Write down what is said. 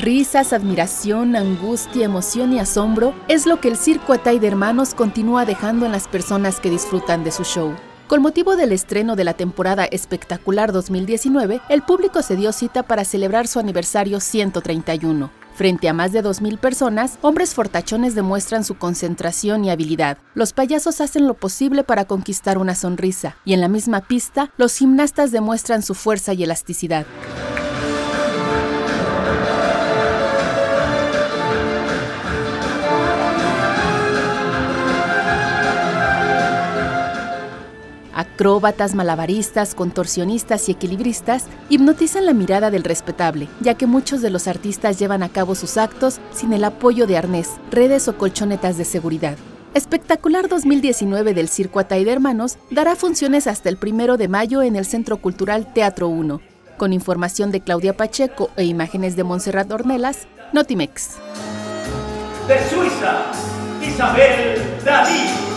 Risas, admiración, angustia, emoción y asombro es lo que el Circo Atay de Hermanos continúa dejando en las personas que disfrutan de su show. Con motivo del estreno de la temporada Espectacular 2019, el público se dio cita para celebrar su aniversario 131. Frente a más de 2,000 personas, hombres fortachones demuestran su concentración y habilidad. Los payasos hacen lo posible para conquistar una sonrisa, y en la misma pista, los gimnastas demuestran su fuerza y elasticidad. Acróbatas, malabaristas, contorsionistas y equilibristas hipnotizan la mirada del respetable, ya que muchos de los artistas llevan a cabo sus actos sin el apoyo de arnés, redes o colchonetas de seguridad. Espectacular 2019 del Circo Atay de Hermanos dará funciones hasta el 1 de mayo en el Centro Cultural Teatro 1. Con información de Claudia Pacheco e imágenes de Montserrat Ornelas, Notimex. De Suiza, Isabel David.